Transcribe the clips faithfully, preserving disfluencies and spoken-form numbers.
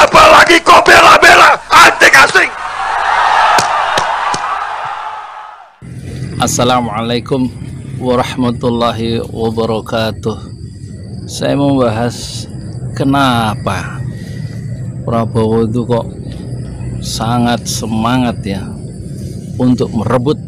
apalagi kau bela-bela antek asing. Assalamualaikum warahmatullahi wabarakatuh. Saya mau bahas kenapa Prabowo itu kok sangat semangat ya untuk merebut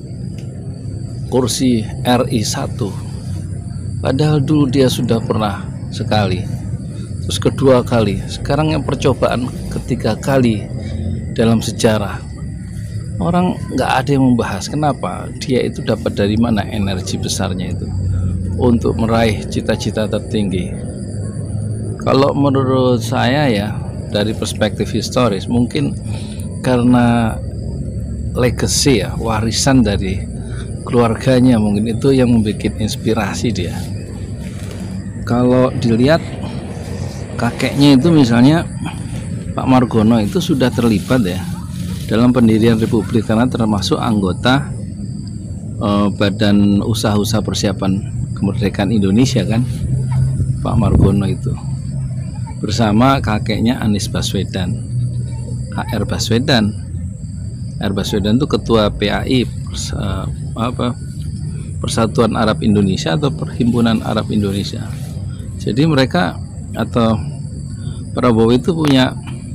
kursi R I satu, padahal dulu dia sudah pernah sekali, terus kedua kali, sekarang yang percobaan ketiga kali dalam sejarah. Orang nggak ada yang membahas kenapa dia itu dapat dari mana energi besarnya itu untuk meraih cita-cita tertinggi. Kalau menurut saya ya, dari perspektif historis, mungkin karena legacy ya, warisan dari keluarganya, mungkin itu yang membuat inspirasi dia. Kalau dilihat kakeknya itu misalnya Pak Margono itu sudah terlibat ya dalam pendirian Republik, karena termasuk anggota eh, Badan Usaha-Usaha Persiapan Kemerdekaan Indonesia kan, Pak Margono itu bersama kakeknya Anies Baswedan, H R Baswedan. H R Baswedan itu ketua P A I, pers, eh, apa, Persatuan Arab Indonesia atau Perhimpunan Arab Indonesia. Jadi mereka atau Prabowo itu punya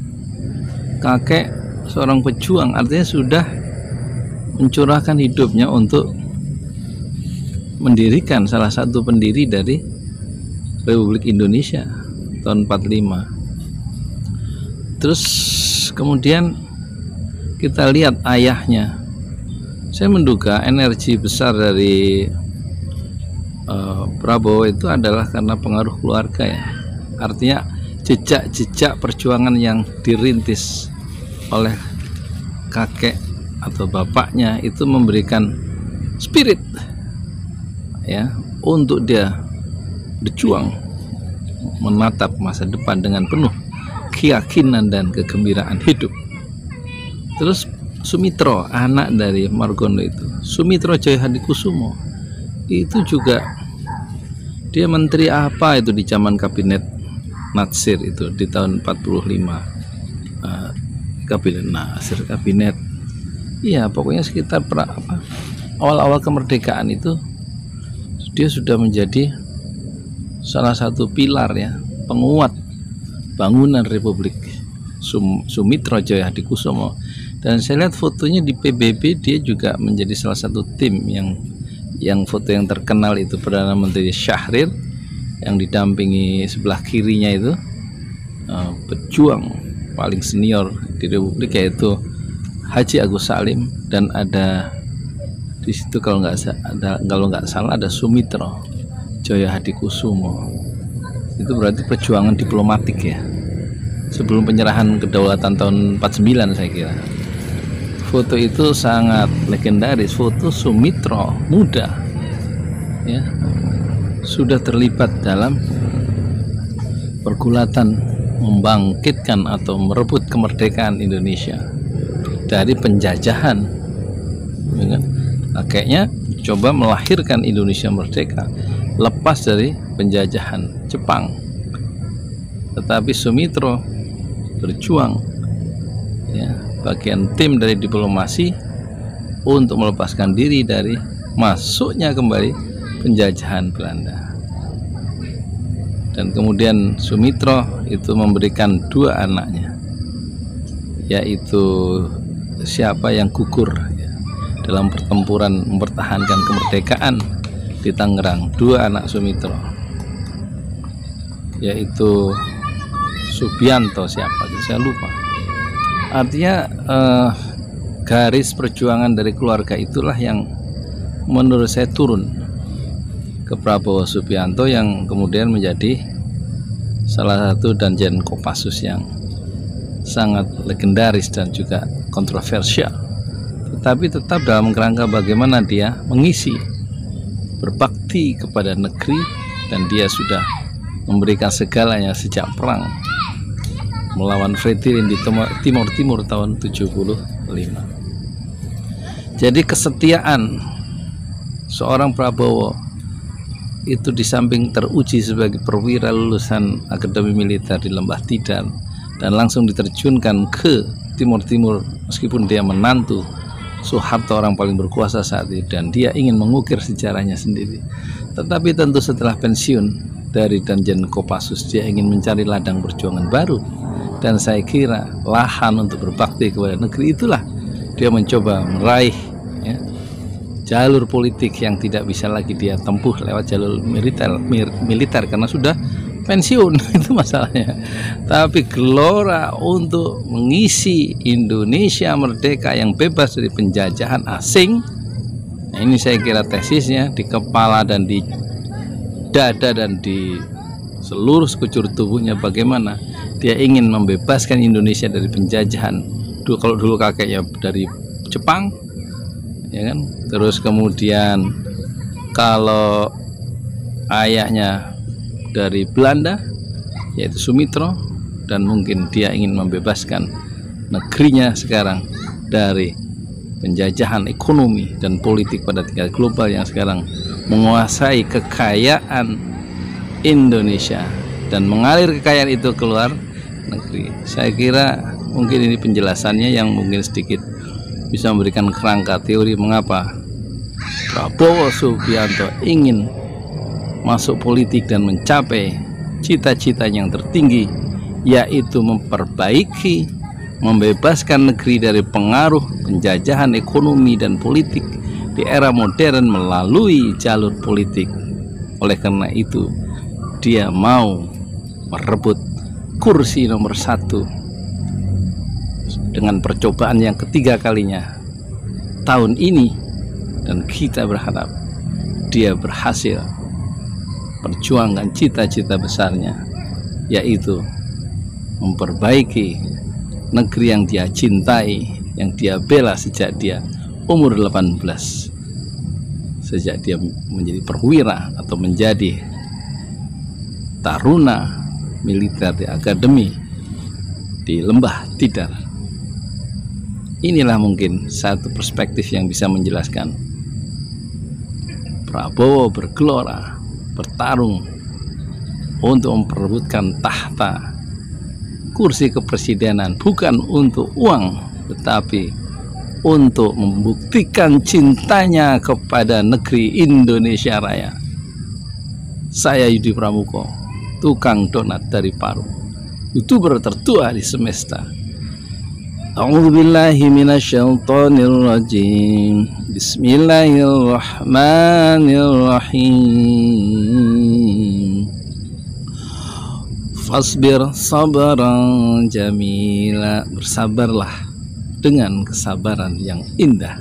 kakek seorang pejuang, artinya sudah mencurahkan hidupnya untuk mendirikan salah satu pendiri dari Republik Indonesia tahun empat puluh lima. Terus kemudian kita lihat ayahnya, saya menduga energi besar dari uh, Prabowo itu adalah karena pengaruh keluarga ya, artinya jejak-jejak perjuangan yang dirintis oleh kakek atau bapaknya itu memberikan spirit ya untuk dia berjuang menatap masa depan dengan penuh keyakinan dan kegembiraan hidup. Terus Sumitro, anak dari Margono itu, Sumitro Jaya Hadikusumo, itu juga dia menteri apa itu di zaman kabinet Natsir itu di tahun empat puluh lima, uh, kabinet Natsir, kabinet iya pokoknya sekitar awal-awal kemerdekaan itu dia sudah menjadi salah satu pilar ya, penguat bangunan Republik. Sum, Sumitro Jaya Hadikusumo, dan saya lihat fotonya di P B B, dia juga menjadi salah satu tim yang yang foto yang terkenal itu Perdana Menteri Syahrir yang didampingi sebelah kirinya itu uh, pejuang paling senior di Republik, yaitu Haji Agus Salim, dan ada di situ kalau nggak ada kalau nggak salah ada Sumitro Jaya Hadikusumo. Itu berarti perjuangan diplomatik ya sebelum penyerahan kedaulatan tahun empat puluh sembilan saya kira. Foto itu sangat legendaris, foto Sumitro muda ya sudah terlibat dalam pergulatan membangkitkan atau merebut kemerdekaan Indonesia dari penjajahan ya kan? Kakeknya coba melahirkan Indonesia merdeka lepas dari penjajahan Jepang, tetapi Sumitro berjuang ya, bagian tim dari diplomasi untuk melepaskan diri dari masuknya kembali penjajahan Belanda. Dan kemudian Sumitro itu memberikan dua anaknya, yaitu siapa yang gugur ya, dalam pertempuran mempertahankan kemerdekaan di Tangerang, dua anak Sumitro, yaitu Subianto siapa itu saya lupa. Artinya eh, garis perjuangan dari keluarga itulah yang menurut saya turun ke Prabowo Subianto, yang kemudian menjadi salah satu Danjen Kopassus yang sangat legendaris dan juga kontroversial, tetapi tetap dalam kerangka bagaimana dia mengisi berbakti kepada negeri, dan dia sudah memberikan segalanya sejak perang melawan Fretirin di Timur Timur tahun tujuh puluh lima. Jadi kesetiaan seorang Prabowo itu di samping teruji sebagai perwira lulusan Akademi Militer di Lembah Tidar dan langsung diterjunkan ke Timur-Timur meskipun dia menantu Soeharto, orang paling berkuasa saat itu, dan dia ingin mengukir sejarahnya sendiri. Tetapi tentu setelah pensiun dari Danjen Kopassus dia ingin mencari ladang perjuangan baru, dan saya kira lahan untuk berbakti kepada negeri itulah dia mencoba meraih ya, jalur politik yang tidak bisa lagi dia tempuh lewat jalur militer, militer karena sudah pensiun. Itu masalahnya. Tapi gelora untuk mengisi Indonesia merdeka yang bebas dari penjajahan asing, nah ini saya kira tesisnya di kepala dan di dada dan di seluruh sekujur tubuhnya, bagaimana dia ingin membebaskan Indonesia dari penjajahan. Dulu kalau dulu kakeknya dari Jepang ya kan, terus kemudian kalau ayahnya dari Belanda yaitu Sumitro, dan mungkin dia ingin membebaskan negerinya sekarang dari penjajahan ekonomi dan politik pada tingkat global yang sekarang menguasai kekayaan Indonesia dan mengalir kekayaan itu keluar negeri. Saya kira mungkin ini penjelasannya yang mungkin sedikit bisa memberikan kerangka teori mengapa Prabowo Subianto ingin masuk politik dan mencapai cita-cita yang tertinggi, yaitu memperbaiki, membebaskan negeri dari pengaruh penjajahan ekonomi dan politik di era modern melalui jalur politik. Oleh karena itu dia mau merebut kursi nomor satu dengan percobaan yang ketiga kalinya tahun ini, dan kita berharap dia berhasil perjuangkan cita-cita besarnya, yaitu memperbaiki negeri yang dia cintai, yang dia bela sejak dia umur delapan belas, sejak dia menjadi perwira atau menjadi taruna militer di akademi di Lembah Tidar. Inilah mungkin satu perspektif yang bisa menjelaskan Prabowo bergelora bertarung untuk memperebutkan tahta kursi kepresidenan, bukan untuk uang tetapi untuk membuktikan cintanya kepada negeri Indonesia Raya. Saya Yudi Pramuko, tukang donat dari Paru, YouTuber tertua di semesta. A'udzubillahi minasyaitonirrajim. Bismillahirrahmanirrahim. Fasbir sabaran jamila. Bersabarlah dengan kesabaran yang indah.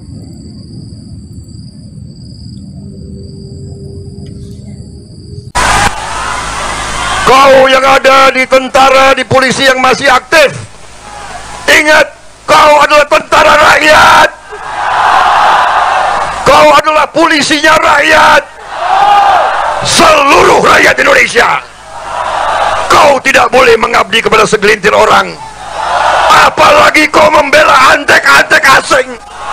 Kau yang ada di tentara, di polisi yang masih aktif, ingat, kau adalah tentara rakyat. Kau adalah polisinya rakyat, seluruh rakyat Indonesia. Kau tidak boleh mengabdi kepada segelintir orang, apalagi kau membela antek-antek asing.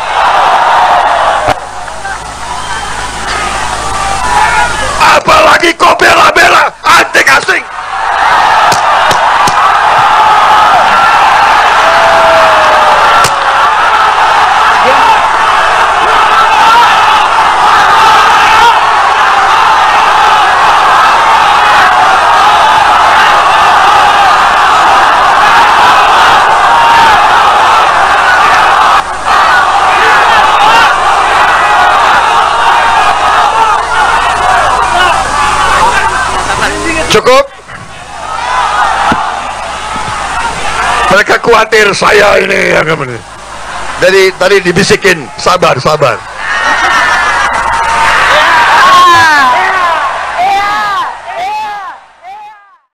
Apalagi kau bela-bela antek asing. Cukup. Mereka khawatir saya ini yang kemudian. Jadi tadi dibisikin sabar, sabar.